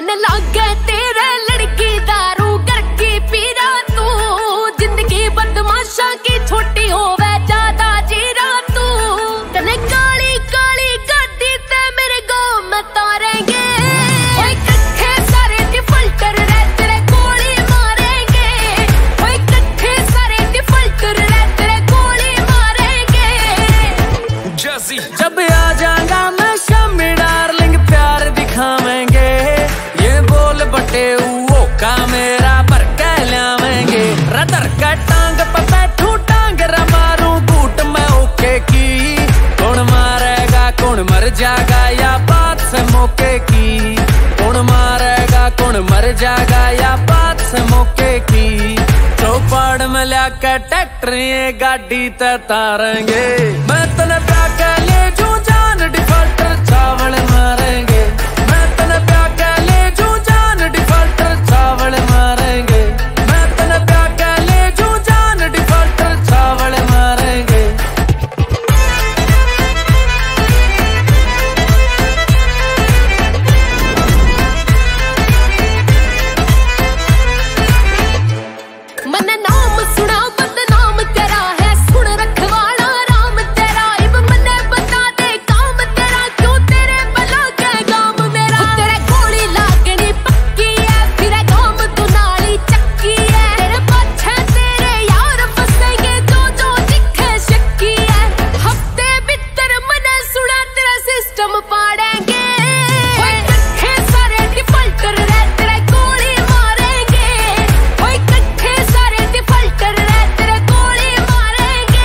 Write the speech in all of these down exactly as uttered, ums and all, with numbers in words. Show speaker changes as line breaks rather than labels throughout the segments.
मन लागे तेरे लड़की दारू करके पीरा तू जिंदगी बदमाशा की छोटी होवे ज्यादा जीरा तू तने काली काली गाड़ी ते मेरे गाँव में तारेंगे ओए कट्ठे सारे डिफल्टर रे तेरे गोली मारेंगे ओए कट्ठे सारे डिफल्टर रे तेरे गोली मारेंगे
जैसी जब आ जाऊंगा मैं शामी डार्लिंग प्यार दिखावेंगे ये बोल बटे वो का मेरा पर कह लावेंगे रदर का टांग पे बैठू टांग मारू बूट में ओके की कौन मारेगा कौन मर जाएगा या बात से मौके की कौन मारेगा कौन मर जाएगा या बात से मौके की चौपाड़ में लाकर ट्रैक्टर ये गाड़ी ते तारेंगे मैं तने प्यार के ले जू जान डिफॉल्टर चावल मारेंगे मैं तने प्यार के ले जू जान डिफॉल्टर चावल मारेंगे मैं तने प्यार के ले जू जान डिफॉल्टर चावल मारेंगे
मन नाम सुना बदनाम तेरा है सुन रखवाला राम तेरा इब मने बता दे काम तेरा क्यों तेरे बला के गाम मेरा तेरे गोली लागनी पक्की है फिर गाम तू नाली चक्की है तेरे पाछे तेरे यार फसेंगे जो जो दिखे शक्की है हफ्ते भीतर मने सुना तेरा सिस्टम पाड़ेंगे ओए कट्ठे सारे डिफॉल्टर रे तेरे गोली मारेंगे ओए कट्ठे सारे डिफॉल्टर रे तेरे गोली मारेंगे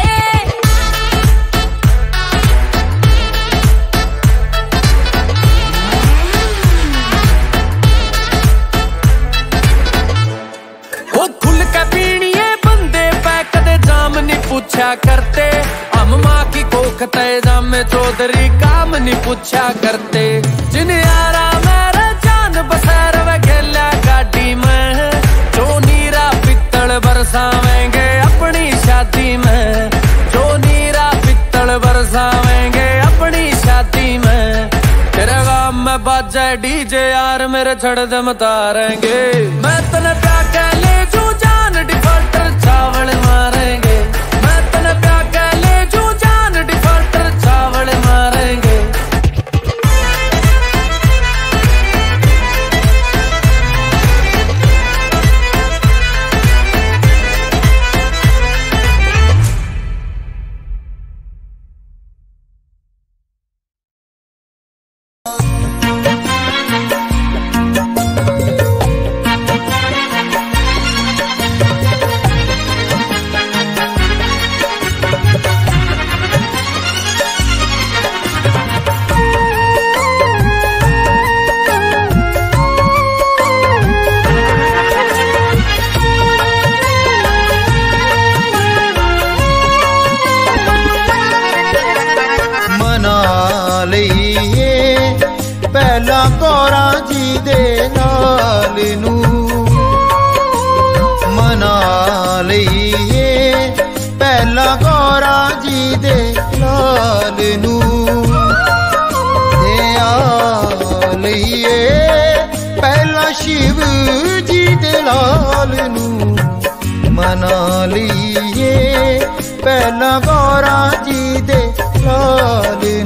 वो खुल के पीणिए बंदे पे कदे जाम नहीं पूछा करते हम माँ की कोख तय जाम चौधरी काम नहीं पूछा करते जिन यारा मेरा जान बसैर व खेला गाड़ी में जो नीरा पित्तल बरसावेंगे अपनी शादी में जो नीरा पित्तल बरसावेंगे अपनी शादी में तेरे गाँव में बाजा डीजे यार मेरे छड़ दम तारेंगे मैं तने प्यार के ले जू जान डिफॉल्टर चावल मारेंगे मैं तने प्यार के ले जू जान डिफॉल्टर चावल मारेंगे
पहला गौरा जी दे नाल नू मना लईए पहला गौरा जी दे लाल नू दे आ लईए पहला शिव जी दे लाल नू मना लईए पहला गौरा जी दे लाल